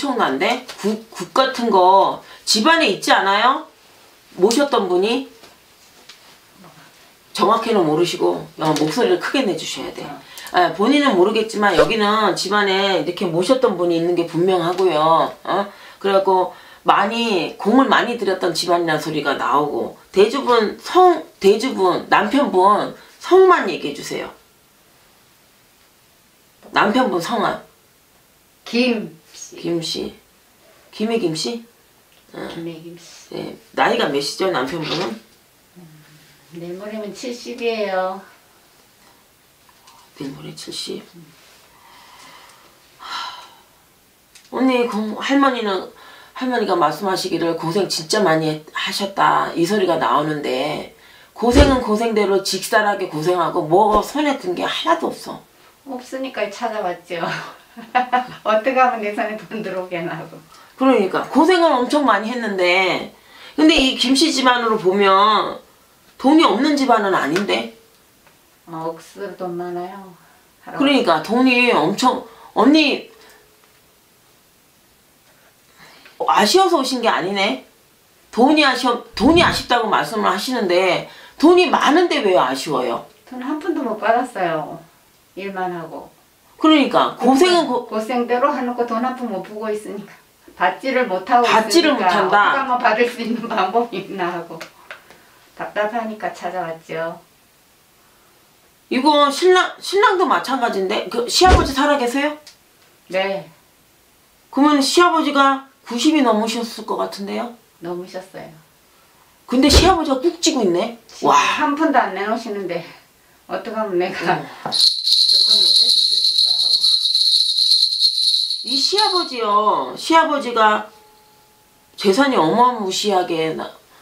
엄청난데? 국 같은 거 집안에 있지 않아요? 모셨던 분이? 정확히는 모르시고 목소리를 크게 내주셔야 돼. 본인은 모르겠지만 여기는 집안에 이렇게 모셨던 분이 있는 게 분명하고요. 그래갖고 공을 많이 들였던 집안이라는 소리가 나오고, 대주분 남편분 성만 얘기해 주세요. 남편분 성함. 김씨. 김의 김씨? 김의 김씨. 네. 나이가 몇이죠, 남편분은? 내모레면 70이에요. 내모레 70. 언니, 할머니가 말씀하시기를 고생 진짜 많이 하셨다 이 소리가 나오는데, 고생은 고생대로 직살하게 고생하고 뭐 손에 든 게 하나도 없어. 없으니까 찾아왔죠. 어떻게 하면 내 손에 돈 들어오게나 하고. 그러니까 고생을 엄청 많이 했는데, 근데 이 김씨 집안으로 보면 돈이 없는 집안은 아닌데. 억수로 돈 많아요. 그러니까 돈이 엄청, 언니 아쉬워서 오신 게 아니네. 돈이 아쉽다고 말씀을 하시는데 돈이 많은데 왜 아쉬워요? 돈 한 푼도 못 받았어요. 일만 하고. 그러니까 고생대로 해놓고 돈 한 푼 못 부고 있으니까 받지를 못하고 받지를 있으니까 못한다. 어떻게 하면 받을 수 있는 방법이 있나 하고 답답하니까 찾아왔죠. 이거 신랑도 마찬가지인데, 그 시아버지 살아계세요? 네. 그러면 시아버지가 90이 넘으셨을 것 같은데요? 넘으셨어요. 근데 시아버지가 꾹 찌고 있네? 와. 한 푼도 안 내놓으시는데 어떻게 하면 내가 저금을 뺄 수 있을까 하고. 이 시아버지가 재산이 어마무시하게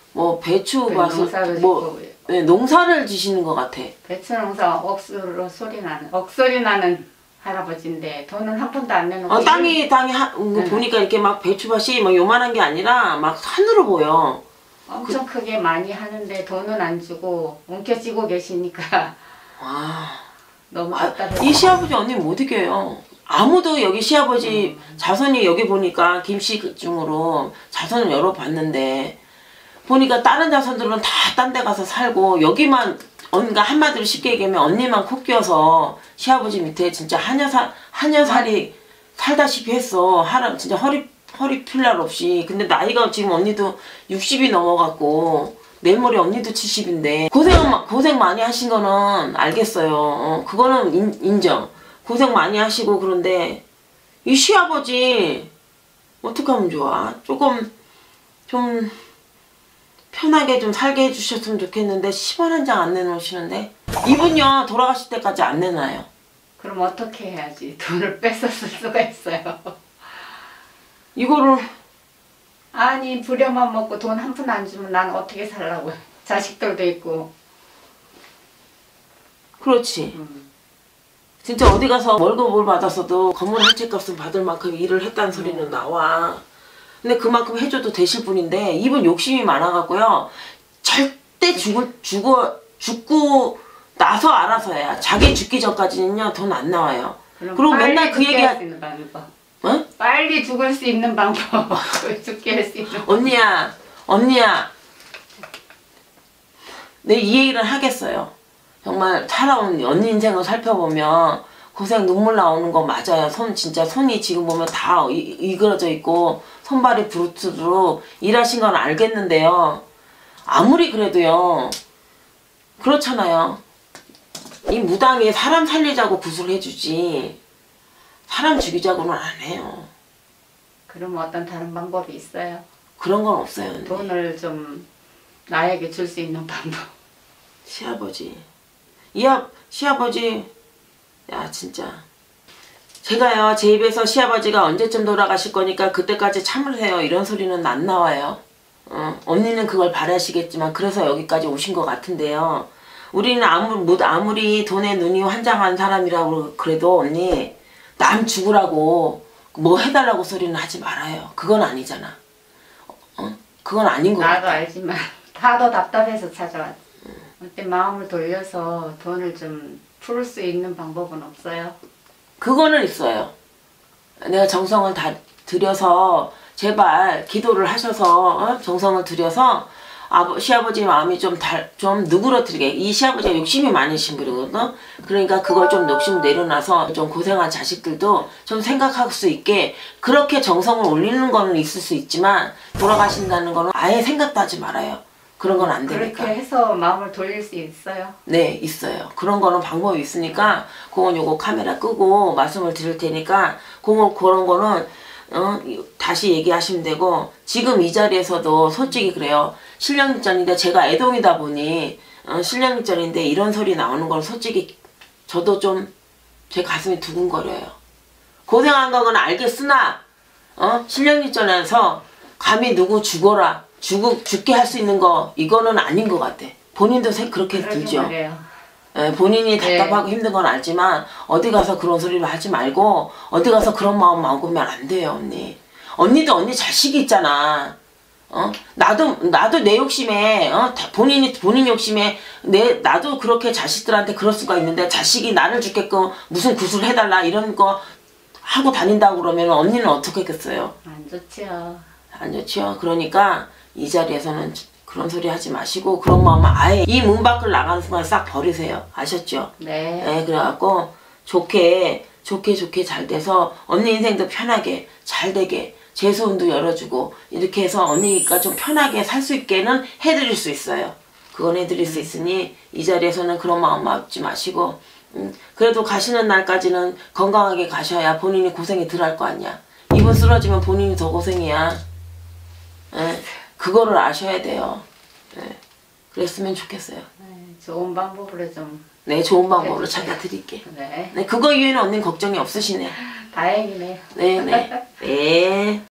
배추밭을 농사를 지시는 것 같아. 배추 농사 억수로 억소리 나는 할아버지인데 돈은 한 푼도 안 내놓고. 땅이 보니까 이렇게 막 배추밭이 막 요만한 게 아니라 막 산으로 보여. 엄청 크게 많이 하는데 돈은 안 주고 움켜쥐고 계시니까. 너무 답답해요. 이 시아버지 언니 못 이겨요. 아무도 여기 시아버지 자손이 여기 보니까 김씨 중으로 자손을 여러 봤는데, 보니까 다른 자손들은 다 딴 데 가서 살고 여기만, 그러니까 한마디로 쉽게 얘기하면 언니만 코 끼어서 시아버지 밑에 진짜 하녀살이 살다시피 했어. 진짜 허리 필 날 없이. 근데 나이가 지금 언니도 60이 넘어갔고 내일 모레 언니도 70인데 고생 많이 하신 거는 알겠어요. 그거는 인정. 고생 많이 하시고. 그런데 이 시아버지 어떻게 하면 좋아? 조금 좀 편하게 좀 살게 해주셨으면 좋겠는데 10원 한 장 안 내놓으시는데, 이분요 돌아가실 때까지 안 내놔요. 그럼 어떻게 해야지? 돈을 뺏었을 수가 있어요. 이거를 아니 부려만 먹고 돈 한 푼 안 주면 난 어떻게 살라고요? 자식들도 있고. 그렇지. 진짜 어디 가서 월급을 받았어도 건물 한 채 값은 받을 만큼 일을 했다는 소리는 나와. 근데 그만큼 해줘도 되실 분인데 이분 욕심이 많아갖고요. 절대 죽고 나서 알아서 해야. 자기 죽기 전까지는요 돈 안 나와요. 그리고 맨날 그 얘기 응? 빨리 죽을 수 있는 방법. 죽게 할 수 있는 언니야 내 이 얘기를 하겠어요. 정말 살아온 언니 인생을 살펴보면 고생 눈물 나오는 거 맞아요. 진짜 손이 지금 보면 다 이그러져 있고 손발이 부르트로 일하신 건 알겠는데요. 아무리 그래도요. 그렇잖아요. 이 무당이 사람 살리자고 구술해주지 사람 죽이자고는 안 해요. 그럼 어떤 다른 방법이 있어요? 그런 건 없어요. 언니. 돈을 좀 나에게 줄 수 있는 방법. 시아버지. 시아버지. 야 진짜. 제가요 제 입에서 시아버지가 언제쯤 돌아가실 거니까 그때까지 참으세요 이런 소리는 안 나와요. 언니는 그걸 바라시겠지만 그래서 여기까지 오신 것 같은데요. 우리는 아무리 돈에 눈이 환장한 사람이라고 그래도 언니 남 죽으라고 뭐 해달라고 소리는 하지 말아요. 그건 아니잖아. 그건 아닌 거 같아. 나도 알지만 다더 답답해서 찾아왔지. 어때 마음을 돌려서 돈을 좀 풀 수 있는 방법은 없어요? 그거는 있어요. 내가 정성을 드려서 제발 기도를 하셔서 정성을 들여서 시아버지 마음이 좀 누그러뜨리게. 이 시아버지가 욕심이 많으신 분이거든. 그러니까 그걸 좀 욕심 내려놔서 좀 고생한 자식들도 좀 생각할 수 있게 그렇게 정성을 올리는 거는 있을 수 있지만 돌아가신다는 거는 아예 생각도 하지 말아요. 그런 건 안 되니까. 그렇게 해서 마음을 돌릴 수 있어요? 네, 있어요. 그런 거는 방법이 있으니까 그건 요거 카메라 끄고 말씀을 드릴 테니까 그런 거는 다시 얘기하시면 되고, 지금 이 자리에서도 솔직히 그래요. 신령일전인데 제가 애동이다 보니 신령일전인데 이런 소리 나오는 건 솔직히 저도 좀 제 가슴이 두근거려요. 고생한 건 알겠으나 신령일전에서 감히 누구 죽어라 죽게 할 수 있는 거 이거는 아닌 것 같아. 본인도 그렇게 들죠. 예, 본인이 답답하고 힘든 건 알지만 어디 가서 그런 소리를 하지 말고 어디 가서 그런 마음 먹으면 안 돼요. 언니. 언니도 언니 자식이 있잖아. 나도 내 욕심에 본인 욕심에 나도 그렇게 자식들한테 그럴 수가 있는데 자식이 나를 죽게끔 무슨 구슬 해달라 이런 거 하고 다닌다고 그러면 언니는 어떻게 했겠어요? 안 좋지요. 안 좋지요. 그러니까 이 자리에서는 그런 소리 하지 마시고 그런 마음은 아예 이 문 밖을 나가는 순간 싹 버리세요. 아셨죠? 네. 네, 그래갖고 좋게 잘 돼서 언니 인생도 편하게 잘 되게 재수운도 열어주고 이렇게 해서 언니가 좀 편하게 살 수 있게는 해드릴 수 있어요. 그건 해드릴 수 있으니 이 자리에서는 그런 마음 먹지 마시고 그래도 가시는 날까지는 건강하게 가셔야 본인이 고생이 덜 할 거 아니야. 이분 쓰러지면 본인이 더 고생이야. 예, 그거를 아셔야 돼요. 예, 그랬으면 좋겠어요. 네, 좋은 방법으로 좀. 네, 좋은 방법으로 찾아드릴게. 네. 네, 그거 이외에는 언니는 걱정이 없으시네. 다행이네요. 네.